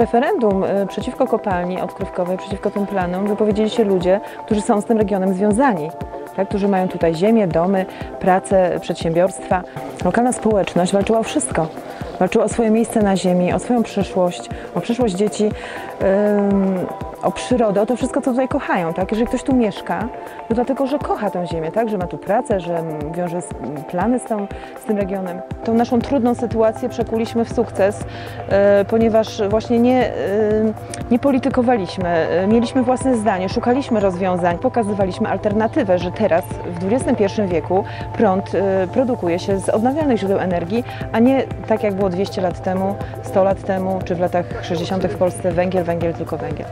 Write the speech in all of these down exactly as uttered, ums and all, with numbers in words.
referendum przeciwko kopalni odkrywkowej, przeciwko tym planom wypowiedzieli się ludzie, którzy są z tym regionem związani, tak? Którzy mają tutaj ziemię, domy, pracę, przedsiębiorstwa. Lokalna społeczność walczyła o wszystko. Walczyła o swoje miejsce na ziemi, o swoją przyszłość, o przyszłość dzieci, ym, o przyrodę, o to wszystko, co tutaj kochają. Tak? Jeżeli ktoś tu mieszka, to dlatego, że kocha tę ziemię, tak? Że ma tu pracę, że wiąże plany z, tą, z tym regionem. Tą naszą trudną sytuację przekuliśmy w sukces, yy, ponieważ właśnie nie, yy, nie politykowaliśmy, yy, mieliśmy własne zdanie, szukaliśmy rozwiązań, pokazywaliśmy alternatywę, że teraz w dwudziestym pierwszym wieku prąd yy, produkuje się z odnawialnych źródeł energii, a nie tak jak było dwieście lat temu, sto lat temu, czy w latach sześćdziesiątych w Polsce węgiel, węgiel, tylko węgiel.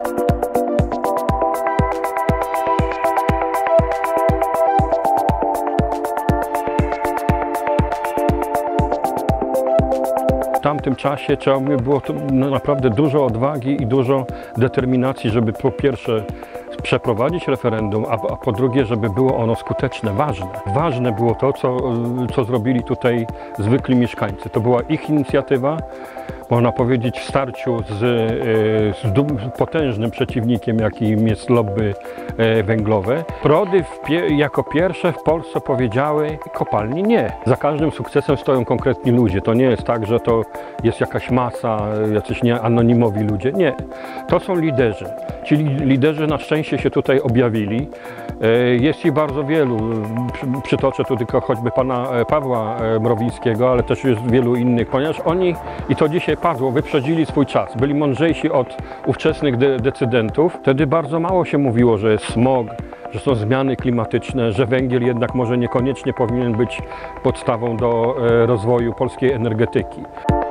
W tamtym czasie trzeba było to naprawdę dużo odwagi i dużo determinacji, żeby po pierwsze przeprowadzić referendum, a, a po drugie, żeby było ono skuteczne, ważne. Ważne było to, co, co zrobili tutaj zwykli mieszkańcy. To była ich inicjatywa, można powiedzieć, w starciu z, z potężnym przeciwnikiem, jakim jest lobby węglowe. Prody w pie, jako pierwsze w Polsce powiedziały: kopalni nie. Za każdym sukcesem stoją konkretni ludzie. To nie jest tak, że to jest jakaś masa, jacyś nieanonimowi ludzie. Nie. To są liderzy. Ci liderzy na szczęście się tutaj objawili. Jest ich bardzo wielu. Przytoczę tu tylko choćby pana Pawła Mrowińskiego, ale też jest wielu innych, ponieważ oni, i to dzisiaj padło, wyprzedzili swój czas. Byli mądrzejsi od ówczesnych de decydentów. Wtedy bardzo mało się mówiło, że jest smog, że są zmiany klimatyczne, że węgiel jednak może niekoniecznie powinien być podstawą do rozwoju polskiej energetyki.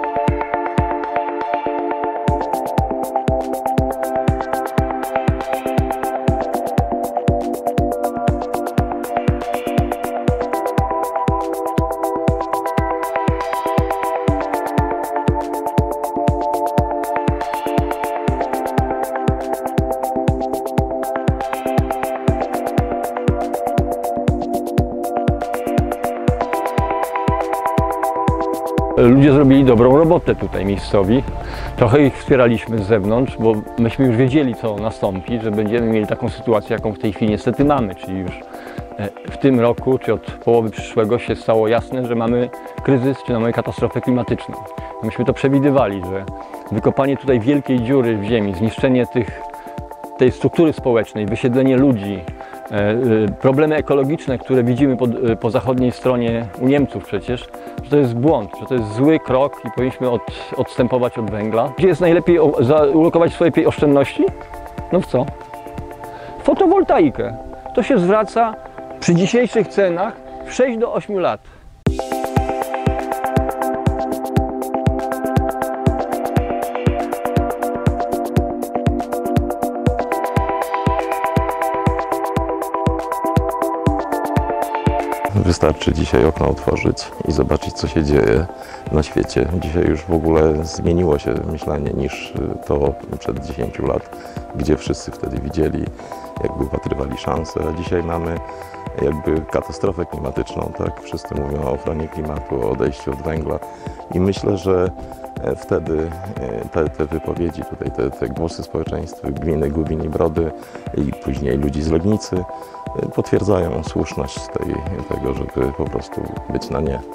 Ludzie zrobili dobrą robotę tutaj miejscowi. Trochę ich wspieraliśmy z zewnątrz, bo myśmy już wiedzieli, co nastąpi, że będziemy mieli taką sytuację, jaką w tej chwili niestety mamy, czyli już w tym roku, czy od połowy przyszłego się stało jasne, że mamy kryzys, czy mamy katastrofę klimatyczną. Myśmy to przewidywali, że wykopanie tutaj wielkiej dziury w ziemi, zniszczenie tych, tej struktury społecznej, wysiedlenie ludzi, problemy ekologiczne, które widzimy po, po zachodniej stronie u Niemców przecież, że to jest błąd, że to jest zły krok i powinniśmy od, odstępować od węgla. Gdzie jest najlepiej o, za, ulokować swoje oszczędności? No w co? Fotowoltaikę. To się zwraca przy dzisiejszych cenach w sześć do ośmiu lat. Wystarczy dzisiaj okno otworzyć i zobaczyć, co się dzieje na świecie. Dzisiaj już w ogóle zmieniło się myślenie niż to przed dziesięciu lat, gdzie wszyscy wtedy widzieli, jakby upatrywali szansę, a dzisiaj mamy jakby katastrofę klimatyczną, tak? Wszyscy mówią o ochronie klimatu, o odejściu od węgla i myślę, że wtedy te, te wypowiedzi, tutaj te, te głosy społeczeństwa gminy Gubin i Brody i później ludzi z Legnicy potwierdzają słuszność tej, tego, żeby po prostu być na nie.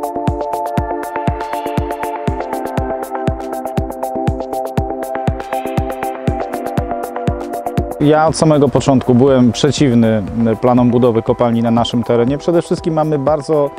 Ja od samego początku byłem przeciwny planom budowy kopalni na naszym terenie. Przede wszystkim mamy bardzo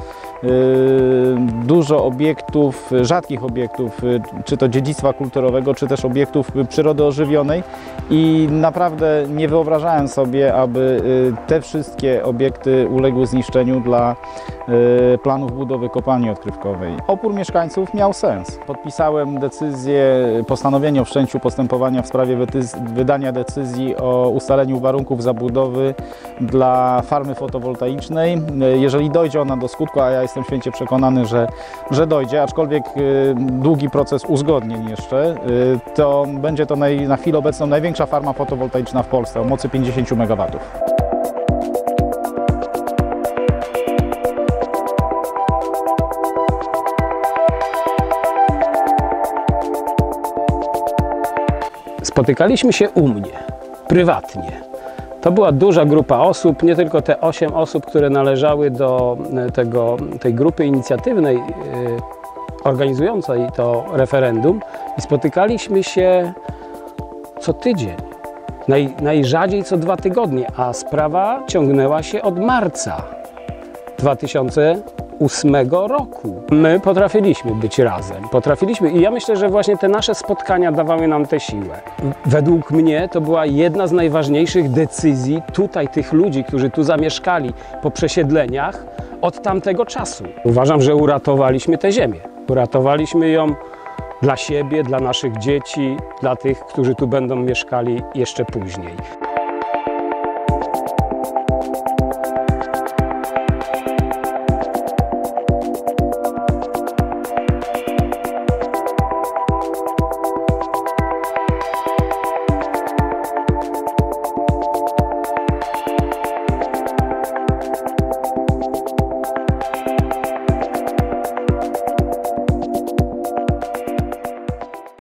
dużo obiektów, rzadkich obiektów, czy to dziedzictwa kulturowego, czy też obiektów przyrody ożywionej i naprawdę nie wyobrażałem sobie, aby te wszystkie obiekty uległy zniszczeniu dla planów budowy kopalni odkrywkowej. Opór mieszkańców miał sens. Podpisałem decyzję, postanowienie o wszczęciu postępowania w sprawie wydania decyzji o ustaleniu warunków zabudowy dla farmy fotowoltaicznej. Jeżeli dojdzie ona do skutku, a ja jestem święcie przekonany, że, że dojdzie, aczkolwiek długi proces uzgodnień jeszcze, to będzie to naj, na chwilę obecną największa farma fotowoltaiczna w Polsce o mocy pięćdziesięciu megawatów. spotykaliśmy się u mnie, prywatnie. To była duża grupa osób, nie tylko te osiem osób, które należały do tego, tej grupy inicjatywnej yy, organizującej to referendum i spotykaliśmy się co tydzień, naj, najrzadziej co dwa tygodnie, a sprawa ciągnęła się od marca dwa tysiące ósmego roku. My potrafiliśmy być razem, potrafiliśmy i ja myślę, że właśnie te nasze spotkania dawały nam tę siłę. Według mnie to była jedna z najważniejszych decyzji tutaj tych ludzi, którzy tu zamieszkali po przesiedleniach od tamtego czasu. Uważam, że uratowaliśmy tę ziemię. Uratowaliśmy ją dla siebie, dla naszych dzieci, dla tych, którzy tu będą mieszkali jeszcze później.